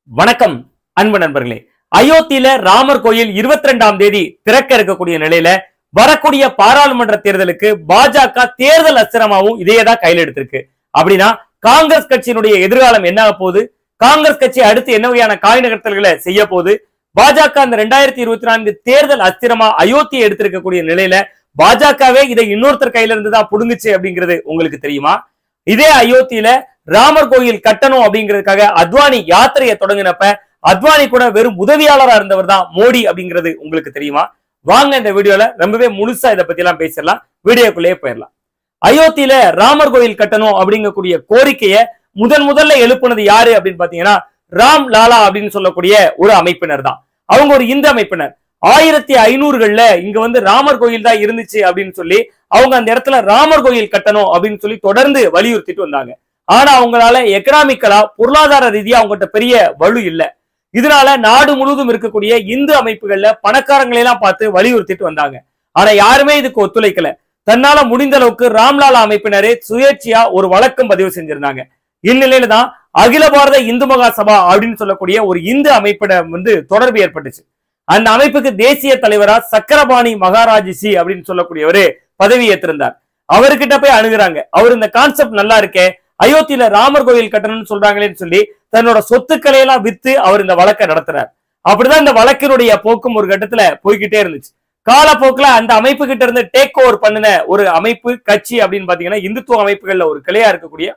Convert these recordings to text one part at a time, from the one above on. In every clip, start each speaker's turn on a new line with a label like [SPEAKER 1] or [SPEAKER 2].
[SPEAKER 1] வணக்கம் அன்பு நண்பர்களே. அயோத்தியில ராமர் கோயில் 22ஆம் தேதி திறக்க இருக்கக்கூடிய நிலையில வரக்கூடிய பாராளுமன்ற தேர்தலுக்கு பாஜக தேர்தல் அஸ்திரமாவும் இதையேதான் கையில் எடுத்திருக்கு. அப்படின்னா காங்கிரஸ் கட்சியினுடைய எதிர்காலம் என்ன போகுது, காங்கிரஸ் கட்சி அடுத்து என்ன வகையான காய் நகர்த்தல்களை செய்ய போகுது, பாஜக அந்த 2024 தேர்தல் அஸ்திரமா அயோத்தியை எடுத்திருக்கக்கூடிய நிலையில பாஜகவே இதை இன்னொருத்தர் கையில இருந்துதான் புடுங்குச்சு அப்படிங்கிறது உங்களுக்கு தெரியுமா? இதே அயோத்தியில ராமர் கோயில் கட்டணும் அப்படிங்கிறதுக்காக அத்வானி யாத்திரையை தொடங்கினப்ப அத்வானி கூட வெறும் உதவியாளரா இருந்தவர் தான் மோடி அப்படிங்கிறது உங்களுக்கு தெரியுமா? வாங்க இந்த வீடியோல ரொம்பவே முழுசா இதை பத்தி எல்லாம் பேசிடலாம். வீடியோக்குள்ளேயே போயிடலாம். அயோத்தியில ராமர் கோயில் கட்டணும் அப்படிங்கக்கூடிய கோரிக்கையை முதல்ல எழுப்புனது யாரு அப்படின்னு பாத்தீங்கன்னா ராம் லாலா அப்படின்னு சொல்லக்கூடிய ஒரு அமைப்பினர் தான். அவங்க ஒரு இந்து அமைப்பினர். 1500கள்ல இங்க வந்து ராமர் கோயில் தான் இருந்துச்சு அப்படின்னு சொல்லி அவங்க அந்த இடத்துல ராமர் கோயில் கட்டணும் அப்படின்னு சொல்லி தொடர்ந்து வலியுறுத்திட்டு வந்தாங்க. ஆனா அவங்களால எக்கனாமிக்கலா பொருளாதார ரீதியா அவங்ககிட்ட பெரிய வலு இல்ல. இதனால நாடு முழுவதும் இருக்கக்கூடிய இந்து அமைப்புகள்ல பணக்காரங்களை எல்லாம் பார்த்து வலியுறுத்திட்டு வந்தாங்க. ஆனா யாருமே இதுக்கு ஒத்துழைக்கல. தன்னால முடிந்த அளவுக்கு ராம்லாலா அமைப்பினரே சுயேட்சையா ஒரு வழக்கம் பதிவு செஞ்சிருந்தாங்க. இந்நிலையில தான் அகில பாரத இந்து மகா சபா அப்படின்னு சொல்லக்கூடிய ஒரு இந்து அமைப்பிடம் வந்து தொடர்பு ஏற்பட்டுச்சு. அந்த அமைப்புக்கு தேசிய தலைவரா சக்கரபாணி மகாராஜிசி அப்படின்னு சொல்லக்கூடியவரு பதவி ஏற்றிருந்தார். அவர்கிட்ட போய் அணுகுறாங்க. அவர் இந்த கான்செப்ட் நல்லா இருக்கே, அயோத்தியில ராமர் கோயில் கட்டணும்னு சொல்றாங்களேன்னு சொல்லி தன்னோட சொத்துக்களை எல்லாம் வித்து அவர் இந்த வழக்கை நடத்துறார். அப்படிதான் இந்த வழக்கினுடைய போக்கும் ஒரு கட்டத்துல போய்கிட்டே இருந்துச்சு. காலப்போக்குல அந்த அமைப்பு கிட்ட இருந்து டேக் ஓவர் பண்ணின ஒரு அமைப்பு கட்சி அப்படின்னு பாத்தீங்கன்னா இந்துத்துவ அமைப்புகள்ல ஒரு கிளையா இருக்கக்கூடிய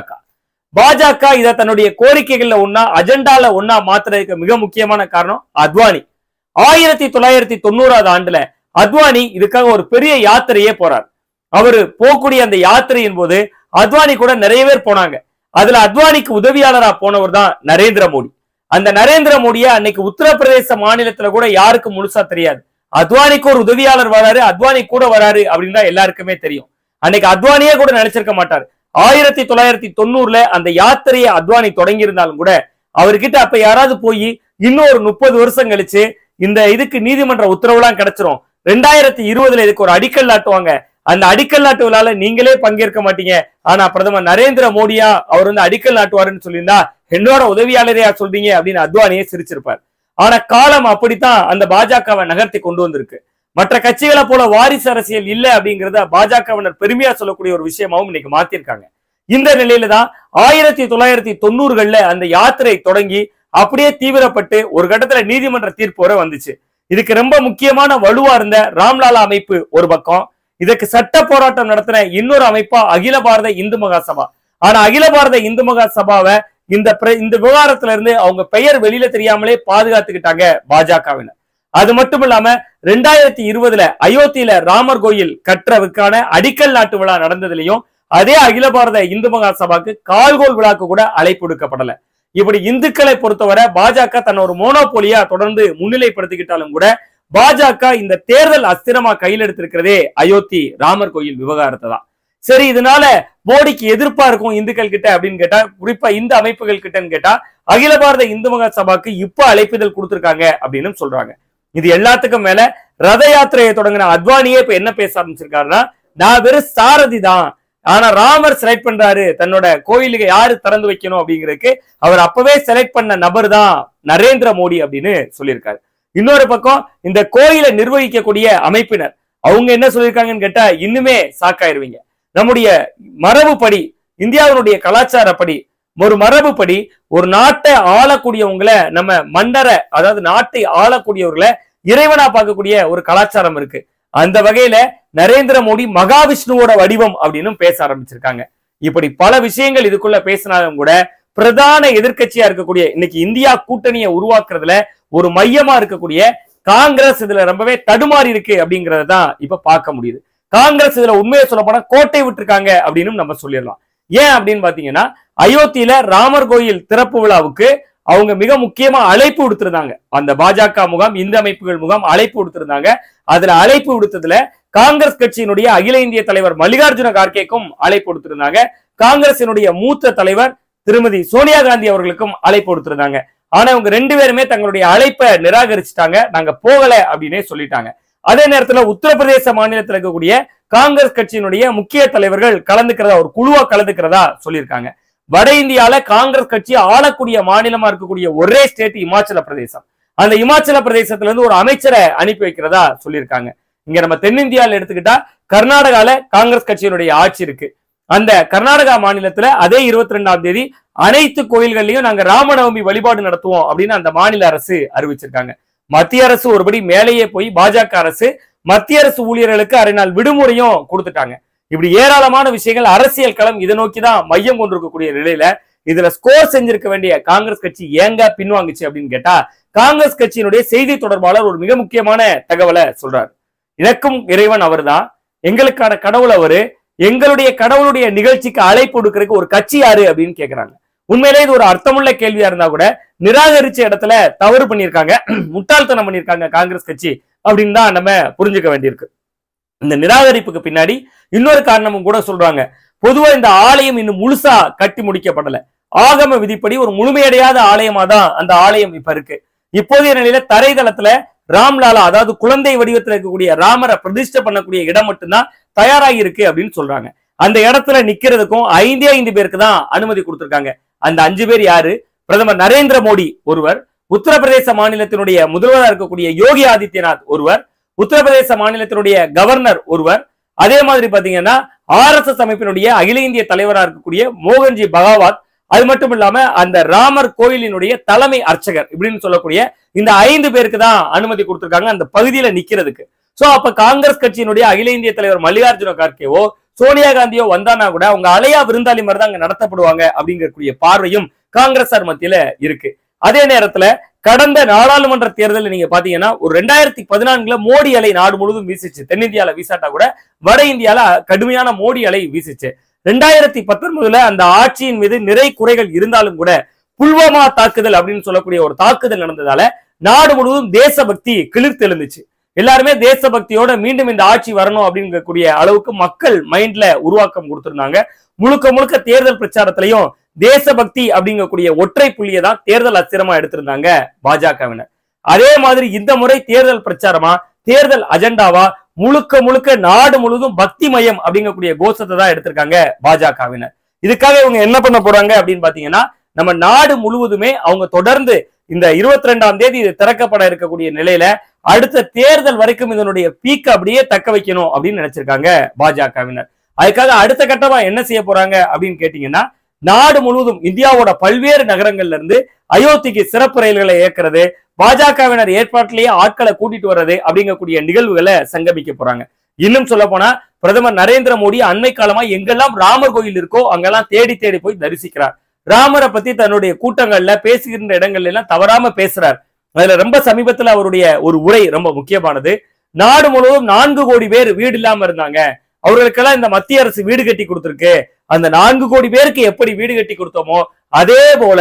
[SPEAKER 1] பாஜக இதை தன்னுடைய கோரிக்கைகள்ல ஒன்னா அஜெண்டால ஒன்னா மாத்துறதுக்கு மிக முக்கியமான காரணம் அத்வானி. 1990ஆவது ஆண்டுல அத்வானி இதுக்காக ஒரு பெரிய யாத்திரையே போறார். அவரு போகக்கூடிய அந்த யாத்திரையின் போது அத்வானி கூட நிறைய பேர் போனாங்க. அதுல அத்வானிக்கு உதவியாளரா போனவர் தான் நரேந்திர மோடி. அந்த நரேந்திர மோடிய அன்னைக்கு உத்தரப்பிரதேச மாநிலத்துல கூட யாருக்கு முழுசா தெரியாது. அத்வானிக்கு ஒரு உதவியாளர் வராரு, அத்வானி கூட வராரு அப்படின்னு தான் எல்லாருக்குமே தெரியும். அன்னைக்கு அத்வானியே கூட நினைச்சிருக்க மாட்டார். 1990ல அந்த யாத்திரையை அத்வானி தொடங்கி இருந்தாலும் கூட அவர்கிட்ட அப்ப யாராவது போய் இன்னும் ஒரு 30 வருஷம் கழிச்சு இந்த இதுக்கு நீதிமன்ற உத்தரவுலாம் கிடைச்சிரும், 2020ல இதுக்கு ஒரு அடிக்கல் நாட்டுவாங்க, அந்த அடிக்கல் நாட்டு விழால நீங்களே பங்கேற்க மாட்டீங்க, ஆனா பிரதமர் நரேந்திர மோடியா அவர் வந்து அடிக்கல் நாட்டுவாருன்னு சொல்லியிருந்தா என்னோட உதவியாளரையா சொல்றீங்க அப்படின்னு அத்வானியே சிரிச்சிருப்பார். ஆனா காலம் அப்படித்தான் அந்த பாஜகவை நகர்த்தி கொண்டு வந்திருக்கு. மற்ற கட்சிகளை போல வாரிசு அரசியல் இல்ல அப்படிங்கறத பாஜகவினர் பெருமையா சொல்லக்கூடிய ஒரு விஷயமாவும் இன்னைக்கு மாத்திருக்காங்க. இந்த நிலையில தான் 1990கள்ல அந்த யாத்திரை தொடங்கி அப்படியே தீவிரப்பட்டு ஒரு கட்டத்துல நீதிமன்ற தீர்ப்பு வரை வந்துச்சு. இதுக்கு ரொம்ப முக்கியமான வலுவா இருந்த ராம்லாலா அமைப்பு ஒரு பக்கம், இதுக்கு சட்ட போராட்டம் நடத்தின இன்னொரு அமைப்பா அகில பாரத இந்து மகா சபா. ஆனா அகில பாரத இந்து மகா சபாவை இந்த விவகாரத்துல இருந்து அவங்க பெயர் வெளியில தெரியாமலே பாதுகாத்துக்கிட்டாங்க பாஜகவினர். அது மட்டும் இல்லாம 2020ல அயோத்தியில ராமர் கோயில் கட்டுறதுக்கான அடிக்கல் நாட்டு விழா நடந்ததுலயும் அதே அகில பாரத இந்து மகா சபாக்கு கால்கோல் விழாக்கு கூட அழைப்பு விடுக்கப்படல. இப்படி இந்துக்களை பொறுத்தவரை பாஜக தன்னை ஒரு மோனோபோலியா தொடர்ந்து முன்னிலைப்படுத்திக்கிட்டாலும் கூட பாஜக இந்த தேர்தல் அஸ்திரமா கையில் எடுத்திருக்கிறதே அயோத்தி ராமர் கோயில் விவகாரத்தை தான். சரி, இதனால மோடிக்கு எதிர்ப்பா இருக்கும் இந்துக்கள் கிட்ட அப்படின்னு கேட்டா, குறிப்பா இந்த அமைப்புகள் கிட்டன்னு கேட்டா அகில பாரத இந்து மகா சபாக்கு இப்ப அழைப்பிதழ் கொடுத்திருக்காங்க அப்படின்னு சொல்றாங்க. இது எல்லாத்துக்கும் மேல ரத யாத்திரையை தொடங்கின அத்வானியே இப்ப என்ன பேச ஆரம்பிச்சிருக்காருன்னா, நான் வெறும் சாரதி தான், ஆனா ராமர் செலக்ட் பண்றாரு தன்னோட கோயிலுக்கு யாரு திறந்து வைக்கணும் அப்படிங்கிறதுக்கு, அவர் அப்பவே செலக்ட் பண்ண நபர் தான் நரேந்திர மோடி அப்படின்னு சொல்லியிருக்காரு. இன்னொரு பக்கம் இந்த கோயிலை நிர்வகிக்கக்கூடிய அமைப்பினர் அவங்க என்ன சொல்லியிருக்காங்கன்னு கேட்டா இன்னுமே சாக்காயிருவீங்க. நம்முடைய மரபுப்படி, இந்தியாவினுடைய கலாச்சாரப்படி, ஒரு மரபுப்படி ஒரு நாட்டை ஆளக்கூடியவங்களை நம்ம மன்னரை, அதாவது நாட்டை ஆளக்கூடியவர்களை இறைவனா பார்க்கக்கூடிய ஒரு கலாச்சாரம் இருக்கு. அந்த வகையில நரேந்திர மோடி மகாவிஷ்ணுவோட வடிவம் அப்படின்னு பேச ஆரம்பிச்சிருக்காங்க. இப்படி பல விஷயங்கள் இதுக்குள்ள பேசினாலும் கூட பிரதான எதிர்கட்சியா இருக்கக்கூடிய இன்னைக்கு இந்தியா கூட்டணியை உருவாக்குறதுல ஒரு மையமா இருக்கக்கூடிய காங்கிரஸ் இதுல ரொம்பவே தடுமாறி இருக்கு அப்படிங்கறதான் இப்ப பார்க்க முடியுது. காங்கிரஸ் இதுல உண்மையை சொல்ல போனா கோட்டை விட்டுருக்காங்க அப்படின்னு நம்ம சொல்லிடலாம். ஏன் அப்படின்னு பாத்தீங்கன்னா அயோத்தியில ராமர் கோயில் திறப்பு விழாவுக்கு அவங்க மிக முக்கியமா அழைப்பு விடுத்திருந்தாங்க. அந்த பாஜக முகாம், இந்து அமைப்புகள் முகாம் அழைப்பு விடுத்திருந்தாங்க. அதுல அழைப்பு விடுத்ததுல காங்கிரஸ் கட்சியினுடைய அகில இந்திய தலைவர் மல்லிகார்ஜுன கார்கேக்கும் அழைப்பு கொடுத்திருந்தாங்க. காங்கிரசினுடைய மூத்த தலைவர் திருமதி சோனியா காந்தி அவர்களுக்கும் அழைப்பு கொடுத்திருந்தாங்க. ஆனா இவங்க 2 பேருமே தங்களுடைய அழைப்பை நிராகரிச்சுட்டாங்க, நாங்க போகல அப்படின்னே சொல்லிட்டாங்க. அதே நேரத்துல உத்தரப்பிரதேச மாநிலத்தில் இருக்கக்கூடிய காங்கிரஸ் கட்சியினுடைய முக்கிய தலைவர்கள் கலந்துக்கிறதா, ஒரு குழுவா கலந்துக்கிறதா சொல்லியிருக்காங்க. வட இந்தியால காங்கிரஸ் கட்சி ஆளக்கூடிய மாநிலமா இருக்கக்கூடிய ஒரே ஸ்டேட் இமாச்சல பிரதேசம். அந்த இமாச்சல பிரதேசத்துல இருந்து ஒரு அமைச்சரை அனுப்பி வைக்கிறதா சொல்லியிருக்காங்க. இங்க நம்ம தென்னிந்தியாவில் எடுத்துக்கிட்டா கர்நாடகால காங்கிரஸ் கட்சியினுடைய ஆட்சி இருக்கு. அந்த கர்நாடகா மாநிலத்துல அதே 22ஆம் தேதி அனைத்து கோயில்கள்லயும் நாங்க ராமநவமி வழிபாடு நடத்துவோம் அப்படின்னு அந்த மாநில அரசு அறிவிச்சிருக்காங்க. மத்திய அரசு ஒருபடி மேலேயே போய் பாஜக அரசு மத்திய அரசு ஊழியர்களுக்கு 6 நாள் விடுமுறையும் கொடுத்துட்டாங்க. இப்படி ஏராளமான விஷயங்கள் அரசியல் களம் இதை நோக்கிதான் மையம் கொண்டிருக்கக்கூடிய நிலையில இதுல ஸ்கோர் செஞ்சிருக்க வேண்டிய காங்கிரஸ் கட்சி ஏங்க பின்வாங்குச்சு அப்படின்னு கேட்டா, காங்கிரஸ் கட்சியினுடைய செய்தி தொடர்பாளர் ஒரு மிக முக்கியமான தகவலை சொல்றாரு. எனக்கும் இறைவன் அவர்தான், எங்களுக்கான கடவுள் அவரு, எங்களுடைய கடவுளுடைய நிகழ்ச்சிக்கு அழைப்பு கொடுக்கறதுக்கு ஒரு கட்சி யாரு அப்படின்னு கேக்குறாங்க. உண்மையிலே இது ஒரு அர்த்தமுள்ள கேள்வியா இருந்தா கூட நிராகரிச்ச இடத்துல தவறு பண்ணியிருக்காங்க, முட்டாள்தனம் பண்ணியிருக்காங்க காங்கிரஸ் கட்சி அப்படின்னு தான் நம்ம புரிஞ்சுக்க வேண்டியிருக்கு. இந்த நிராகரிப்புக்கு பின்னாடி இன்னொரு காரணமும் கூட சொல்றாங்க. பொதுவா இந்த ஆலயம் இன்னும் முழுசா கட்டி முடிக்கப்படல. ஆகம விதிப்படி ஒரு முழுமையடையாத ஆலயமா தான் அந்த ஆலயம் இப்ப இருக்கு. இப்போதைய நிலையில தரைதளத்துல ராம்லாலா, அதாவது குழந்தை வடிவத்தில் இருக்கக்கூடிய ராமரை பிரதிஷ்டை பண்ணக்கூடிய இடம் மட்டும்தான் தயாராகி இருக்கு அப்படின்னு சொல்றாங்க. அந்த இடத்துல நிக்கிறதுக்கும் 5 பேருக்கு தான் அனுமதி கொடுத்திருக்காங்க. அந்த 5 பேர் யாரு? பிரதமர் நரேந்திர மோடி ஒருவர், உத்தரப்பிரதேச மாநிலத்தினுடைய முதல்வராக இருக்கக்கூடிய யோகி ஆதித்யநாத் ஒருவர், உத்தரப்பிரதேச மாநிலத்தினுடைய கவர்னர் ஒருவர், அதே மாதிரி பாத்தீங்கன்னா RSS அமைப்பினுடைய அகில இந்திய தலைவராக இருக்கக்கூடிய மோகன்ஜி பகாவத், அது மட்டும் இல்லாம அந்த ராமர் கோயிலினுடைய தலைமை அர்ச்சகர் இப்படின்னு சொல்லக்கூடிய இந்த 5 பேருக்கு தான் அனுமதி கொடுத்திருக்காங்க அந்த பகுதியில நிக்கிறதுக்கு. சோ அப்ப காங்கிரஸ் கட்சியினுடைய அகில இந்திய தலைவர் மல்லிகார்ஜுன கார்கேவோ சோனியா காந்தியோ வந்தானா கூட அவங்க அலையா விருந்தாளி மாதிரி தான் அங்க நடத்தப்படுவாங்க அப்படிங்கக்கூடிய பார்வையும் காங்கிரஸார் மத்தியில இருக்கு. அதே நேரத்துல கடந்த நாடாளுமன்ற தேர்தலில் நீங்க பாத்தீங்கன்னா ஒரு 2014 மோடி அலை நாடு முழுவதும் வீசிச்சு. தென்னிந்தியால வீசாட்டா கூட வட இந்தியால கடுமையான மோடி அலை வீசிச்சு. 2019 அந்த ஆட்சியின் மீது நிறை குறைகள் இருந்தாலும் கூட புல்வாமா தாக்குதல் அப்படின்னு சொல்லக்கூடிய ஒரு தாக்குதல் நடந்ததால நாடு முழுவதும் தேசபக்தி கிளிர்த்து எழுந்துச்சு. எல்லாருமே தேசபக்தியோட மீண்டும் இந்த ஆட்சி வரணும் அப்படிங்கக்கூடிய அளவுக்கு மக்கள் மைண்ட்ல உருவாக்கம் கொடுத்திருந்தாங்க. முழுக்க முழுக்க தேர்தல் பிரச்சாரத்திலையும் தேசபக்தி அப்படிங்கக்கூடிய ஒற்றை புள்ளியை தான் தேர்தல் அஸ்திரமா எடுத்திருந்தாங்க பாஜகவினர். அதே மாதிரி இந்த முறை தேர்தல் பிரச்சாரமா, தேர்தல் அஜெண்டாவா முழுக்க முழுக்க நாடு முழுவதும் பக்தி மயம் அப்படிங்கக்கூடிய கோஷத்தை தான் எடுத்திருக்காங்க பாஜகவினர். இதுக்காக இவங்க என்ன பண்ண போறாங்க அப்படின்னு பாத்தீங்கன்னா, நம்ம நாடு முழுவதுமே அவங்க தொடர்ந்து இந்த 22ஆம் தேதி இது திறக்கப்பட இருக்கக்கூடிய நிலையில அடுத்த தேர்தல் வரைக்கும் இதனுடைய பீக்க அப்படியே தக்க வைக்கணும் அப்படின்னு நினைச்சிருக்காங்க பாஜகவினர். அதுக்காக அடுத்த கட்டமா என்ன செய்ய போறாங்க அப்படின்னு கேட்டீங்கன்னா, நாடு முழுவதும் இந்தியாவோட பல்வேறு நகரங்கள்ல இருந்து அயோத்திக்கு சிறப்பு ரயில்களை இயக்குறது, பாஜகவினர் ஏற்பாட்டிலேயே ஆட்களை கூட்டிட்டு வர்றது அப்படிங்கக்கூடிய நிகழ்வுகளை சங்கமிக்க போறாங்க. இன்னும் சொல்ல போனா பிரதமர் நரேந்திர மோடி அண்மை காலமா எங்கெல்லாம் ராமர் கோயில் இருக்கோ அங்கெல்லாம் தேடி தேடி போய் தரிசிக்கிறார். ராமரை பத்தி தன்னுடைய கூட்டங்கள்ல பேசுகின்ற இடங்கள்ல எல்லாம் தவறாம பேசுறார். அதுல ரொம்ப சமீபத்துல அவருடைய ஒரு உரை ரொம்ப முக்கியமானது. நாடு முழுவதும் 4 கோடி பேர் வீடு இல்லாம இருந்தாங்க, அவர்களுக்கெல்லாம் இந்த மத்திய அரசு வீடு கட்டி கொடுத்திருக்கு. அந்த 4 கோடி பேருக்கு எப்படி வீடு கட்டி கொடுத்தோமோ அதே போல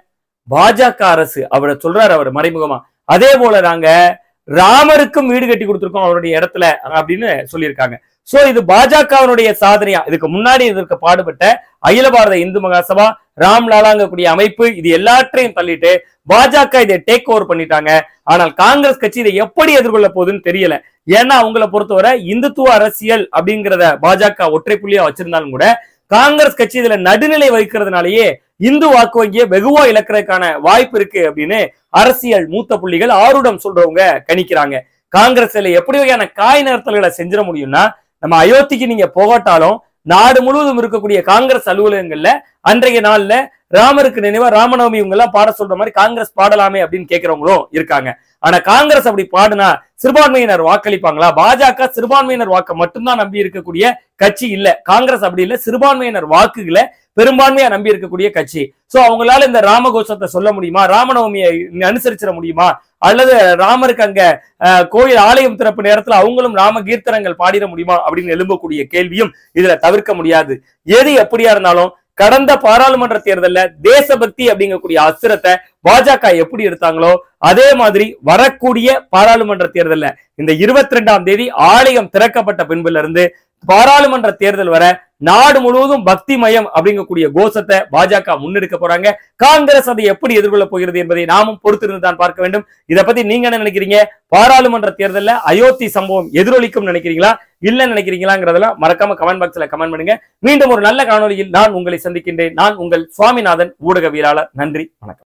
[SPEAKER 1] பாஜக அரசு அவரை சொல்றாரு அவர் மறைமுகமா, அதே போல நாங்க ராமருக்கும் வீடு கட்டி கொடுத்திருக்கோம் அவருடைய இடத்துல அப்படின்னு சொல்லியிருக்காங்க. சோ இது பாஜகவினுடைய சாதனையா? இதுக்கு முன்னாடி இதற்கு பாடுபட்ட அகில பாரத இந்து மகாசபா, ராம்லாலாங்கக்கூடிய அமைப்பு, இது எல்லாற்றையும் தள்ளிட்டு பாஜக இதை டேக் ஓவர் பண்ணிட்டாங்க. ஆனால் காங்கிரஸ் கட்சி இதை எப்படி எதிர்கொள்ள போகுதுன்னு தெரியல. ஏன்னா அவங்களை பொறுத்தவரை இந்துத்துவ அரசியல் அப்படிங்கிறத பாஜக ஒற்றை புள்ளியா வச்சிருந்தாலும் கூட காங்கிரஸ் கட்சி இதுல நடுநிலை வகிக்கிறதுனாலேயே இந்து வாக்கு வங்கியை வெகுவா இழக்கிறதுக்கான வாய்ப்பு இருக்கு அப்படின்னு அரசியல் மூத்த புள்ளிகள் ஆருடம் சொல்றவங்க கணிக்கிறாங்க. காங்கிரஸ்ல எப்படி வகையான காய் நகர்த்தல்களை செஞ்சிட முடியும்னா, நம்ம அயோத்திக்கு நீங்க போகட்டாலும் நாடு முழுவதும் இருக்கக்கூடிய காங்கிரஸ் அலுவலகங்கள்ல அன்றைய நாள்ல ராமருக்கு நினைவா ராமநவமி இவங்க எல்லாம் பாட சொல்ற மாதிரி காங்கிரஸ் பாடலாமே அப்படின்னு கேட்கிறவங்களும் இருக்காங்க. ஆனா காங்கிரஸ் அப்படி பாடுனா சிறுபான்மையினர் வாக்களிப்பாங்களா? பாஜக சிறுபான்மையினர் வாக்க மட்டும்தான் நம்பி இருக்கக்கூடிய கட்சி இல்ல. காங்கிரஸ் அப்படி இல்ல, சிறுபான்மையினர் வாக்குகளை பெரும்பான்மையா நம்பி இருக்கக்கூடிய கட்சி. சோ அவங்களால இந்த ராமகோஷத்தை சொல்ல முடியுமா? ராமநவமியை அனுசரிச்சிட முடியுமா? அல்லது ராமருக்கு அங்க கோயில் ஆலயம் திறப்பு நேரத்துல அவங்களும் ராம கீர்த்தனங்கள் பாடிட முடியுமா அப்படின்னு எழும்பக்கூடிய கேள்வியும் இதுல தவிர்க்க முடியாது. எது எப்படியா இருந்தாலும் கடந்த பாராளுமன்ற தேர்தல்ல தேசபக்தி அப்படிங்கக்கூடிய அஸ்திரத்தை பாஜக எப்படி எடுத்தாங்களோ அதே மாதிரி வரக்கூடிய பாராளுமன்ற தேர்தல்ல இந்த 22ஆம் தேதி ஆலயம் திறக்கப்பட்ட பின்புல இருந்து பாராளுமன்ற தேர்தல் வர நாடு முழுவதும் பக்தி மயம் அப்படிங்கக்கூடிய கோஷத்தை பாஜக முன்னெடுக்க போறாங்க. காங்கிரஸ் அதை எப்படி எதிர்கொள்ள போகிறது என்பதை நாமும் பொறுத்திருந்து தான் பார்க்க வேண்டும். இதை பத்தி நீங்க என்ன நினைக்கிறீங்க? பாராளுமன்ற தேர்தலில் அயோத்தி சம்பவம் எதிரொலிக்கும் நினைக்கிறீங்களா? இல்லன்னு நினைக்கிறீங்களாங்கிறதுல மறக்காம கமெண்ட் பாக்ஸ்ல கமெண்ட் பண்ணுங்க. மீண்டும் ஒரு நல்ல காணொலியில் நான் உங்களை சந்திக்கின்றேன். நான் உங்கள் சுவாமிநாதன், ஊடகவியலாளர். நன்றி, வணக்கம்.